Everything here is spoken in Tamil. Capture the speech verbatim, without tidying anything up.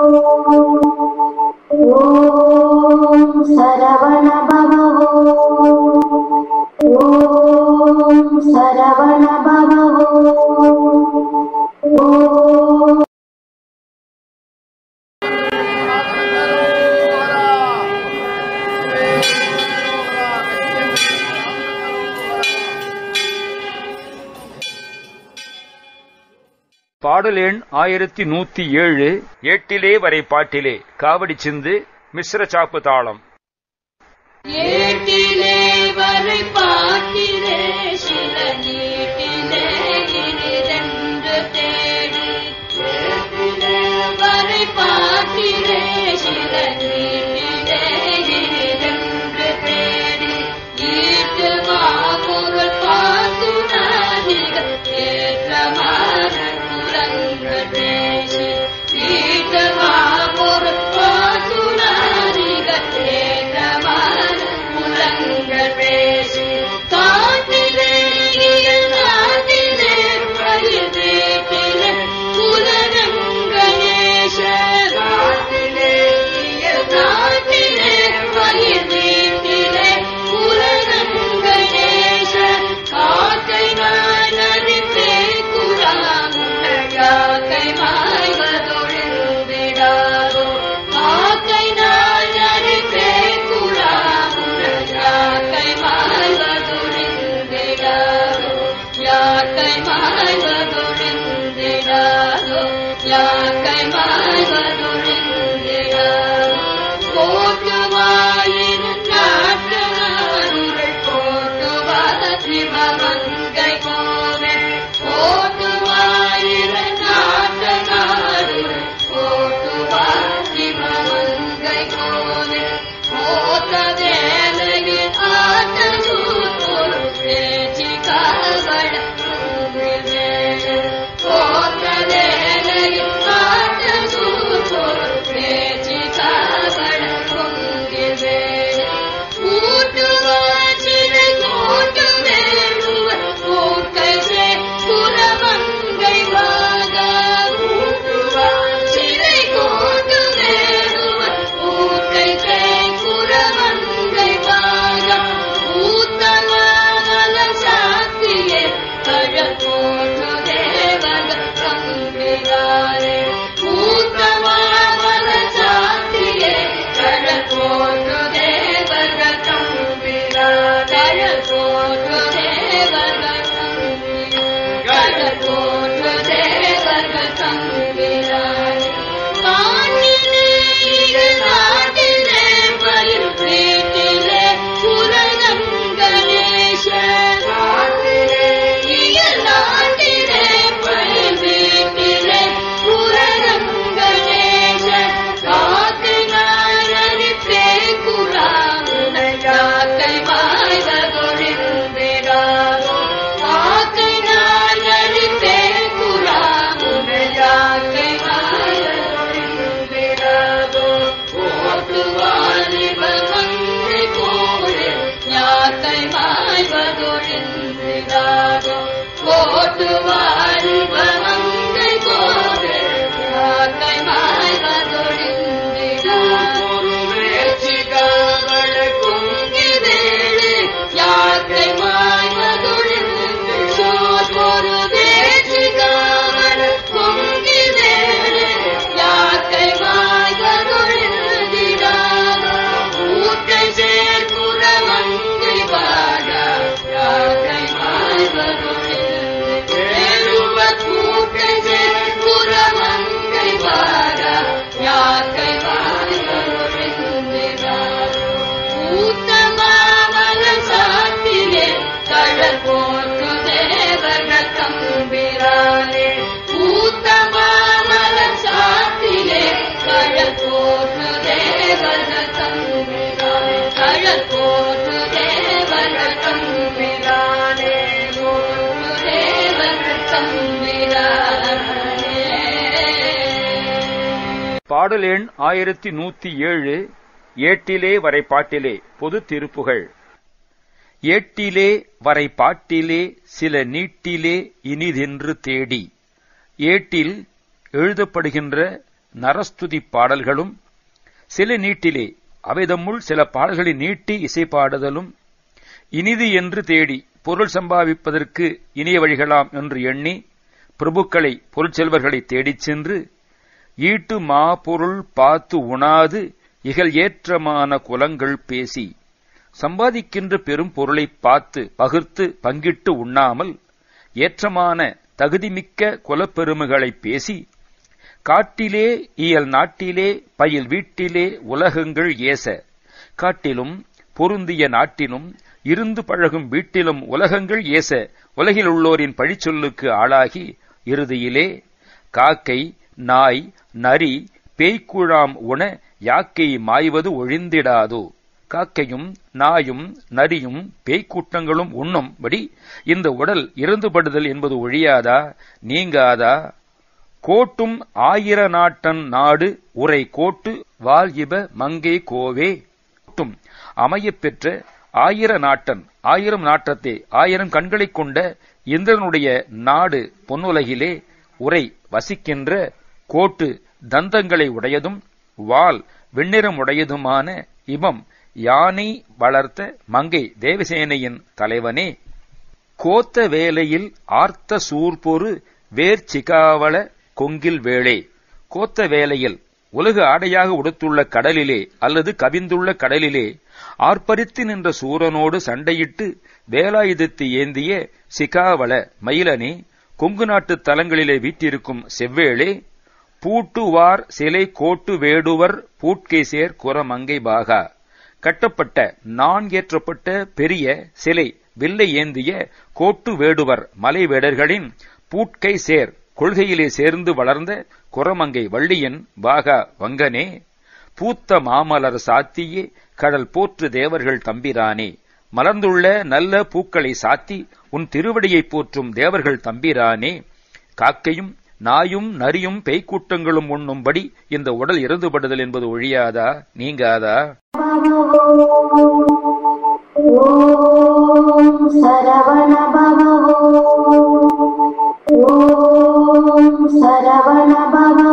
ஓம் சரவண பவ ஓம் சரவண பவ ஓம் பாடல் எண் ஆயிரத்தி நூத்தி ஏழு. ஏட்டிலே வரை பாட்டிலே காவடி சிந்து மிஸ்ர சாப்பு தாளம். ஏட்டிலே வரை பாட்டிலே சில நீட்டிலே இனிதென்று தேடி ஏட்டிலே வரை பாட்டிலே சில நீட்டிலே இனிதென்று தேடி ஈட்டு மாமுகள் பாசுனாதிக ஏற்றமான குரங்கள் பேசி ஈட்டு மாமுகள் பாசுனாதிக ஏற்றமான குரங்கள் பேசி காட்டிலே காட்டிலே பயிர்வேட்டிலே குலரங்கணேஷ காட்டிலே காட்டிலே பயிர்வேட்டிலே குலரங்கணேஷ காக்கை நானறிப்பே குராமுனையாக்கை மாய்வதொழிந்திடாதோ காக்கை நானறிப்பே குராமுனையாக்கை மாய்வதொழிந்திடாதோ யாக்கை மாய்வதொழிந்திடாதோ யாக்கை மாய்வதொழிந்திடாதோ கோட்டுவாயின் நாட்டனாருள் கோட்டுவாத சிவமங்கை கோவே கோட்டுவாயின் நாட்டனாருள் கோட்டுவாத சிவமங்கை கோவே கோத்த வேலையில் ஆட்டலூர் பேச்சு காவட கோத்த வேலையில் ஆட்டலூர் பேச்சு காவட பொங்கிவே கூட்டுவாச்சினை கூட்டு வேடுவர் கூட்கைசே குரமங்கை வாகா கூட்டுவாச்சினை கூட்டு வேடுவர் கூட்கைசே குரமங்கை வாகா கூத்தமாமல சாத்தியே கழற்கோட்டு தேவக தம்பிராரே கூத்தமாமல சாத்தியே கழற்கோட்டு தேவக தம்பிராரே கழற்கோட்டு தேவக தம்பிராரே கழற்கோட்டு தேவக தம்பிராரே காணிலே நாட்டிலே பயிர் வீட்டிலே குலரங்கணேஷ நாட்டிலே நாட்டிலே பயிர் வீட்டிலே குலரங்கணேஷ காக்கை நாரறிப்பே குராமுனையாக்கை மாய்வதொழிந்திடாதோ காக்கை நாரறிப்பே குராமுனையாக்கை மாய்வதொழிந்திடாதோ ஓட்டுவாரிபமங்கை கோவே யாக்கை மாய்வதொழிந்திடாதோ ஓட்டுவாரிபமங்கை கோவே யாக்கை மாய்வதொழிந்திடாதோ வேட்சிகாவள குங்கி வேளே யாக்கை மாய்வதொழிந்திடாதோ ஒரு வேட்சிகாவள குங்கி வேளே யாக்கை மாய்வதொழிந்திடாதோ கூட்டை சேர்க்குறமங்கை வாடா யாக்கை மாய்வதொழிந்திடாதோ கூட்டை சேர்க்குறமங்கை வாடா யாக்கை மாய்வதொழிந்திடாதோ கூத்தமாமல சாத்திலே கழற்கோட்டு தேவக தம்பிரானே கூத்தமாமல சாத்திலே கழற்கோட்டு தேவக தம்பிரானே கழற்கோட்டு தேவக தம்பிரானே கோட்டு தேவக தம்பிரானே. பாடல் எண் ஆயிரத்தி நூத்தி ஏழு. ஏட்டிலே வரை பாட்டிலே பொது திருப்புகள். ஏட்டிலே வரை பாட்டிலே சில நீட்டிலே இனிதென்று தேடி. ஏட்டில் எழுதப்படுகின்ற நரஸ்துதி பாடல்களும், சில நீட்டிலே அவைதம்முள் சில பாடல்களை நீட்டி இசை பாடுதலும், இனிது என்று தேடி பொருள் சம்பாவிப்பதற்கு இனிய வழிகளாம் என்று எண்ணி பிரபுக்களை பொருட்செல்வர்களை தேடிச் சென்று ஈட்டு மா பொருள் பார்த்து உணாது இகழ் ஏற்றமான குலங்கள் பேசி, சம்பாதிக்கின்ற பெரும் பொருளை பார்த்து பகிர்த்து பங்கிட்டு உண்ணாமல் ஏற்றமான தகுதிமிக்க குலப்பெருமைகளை பேசி, காட்டிலே இயல் நாட்டிலே பயில் வீட்டிலே உலகங்கள் ஏச, காட்டிலும் பொருந்திய நாட்டிலும் இருந்து பழகும் வீட்டிலும் உலகங்கள் ஏச உலகில் உள்ளோரின் பழிச்சொல்லுக்கு ஆளாகி இறுதியிலே காக்கை நாய் நரி பேய்க்குழாம் உண யாக்கை மாய்வது ஒழிந்திடாதோ, காக்கையும் நாயும் நரியும் பேய்க்கூட்டங்களும் உண்ணும்படி இந்த உடல் இறந்துபடுதல் என்பது ஒழியாதா நீங்காதா? கோட்டும் ஆயிர நாட்டன் நாடு உரை கோட்டு வால் இப மங்கை கோவே, கோட்டும் அமையப் பெற்ற ஆயிர நாட்டன், ஆயிரம் நாட்டத்தை ஆயிரம் கண்களைக் கொண்ட இந்திரனுடைய நாடு பொன்னுலகிலே உரை வசிக்கின்ற கோட்டு தந்தங்களை உடையதும் வால் வெண்ணிறம் உடையதுமான இபம் யானை வளர்த்த மங்கை தேவசேனையின் தலைவனே, கோத்த வேலையில் ஆர்த்த சூர்பொரு வேர் சிகாவள கொங்கில் வேளே, கோத்த வேலையில் உலகு ஆடையாக உடுத்துள்ள கடலிலே அல்லது கவிந்துள்ள கடலிலே ஆர்ப்பரித்து நின்ற சூரனோடு சண்டையிட்டு வேலாயுதத்தை ஏந்திய சிகாவள மயிலனே, கொங்கு நாட்டு தலங்களிலே வீட்டிருக்கும் செவ்வேளே, பூட்டுவார் சிலை கோட்டு வேடுவர் பூட்கை சேர் குரமங்கை பாகா, கட்டப்பட்ட நான்கேற்றப்பட்ட பெரிய சிலை வில்லை ஏந்திய கோட்டு வேடுவர் மலை வேடர்களின் பூட்கை சேர் கொள்கையிலே சேர்ந்து வளர்ந்த குரமங்கை வள்ளியின் பாகா வங்கனே, பூத்த மாமலர் சாத்தியே கடல் போற்று தேவர்கள் தம்பிரானே, மலர்ந்துள்ள நல்ல பூக்களை சாத்தி உன் திருவடியை போற்றும் தேவர்கள் தம்பிரானே, காக்கையும் நாயும் நரியும் பேய்க்கூட்டங்களும் உண்ணும்படி இந்த உடல் இறந்துபடுதல் என்பது ஒழியாதா நீங்காதா? ஓம் சரவண பவ, ஓம் சரவண பவ.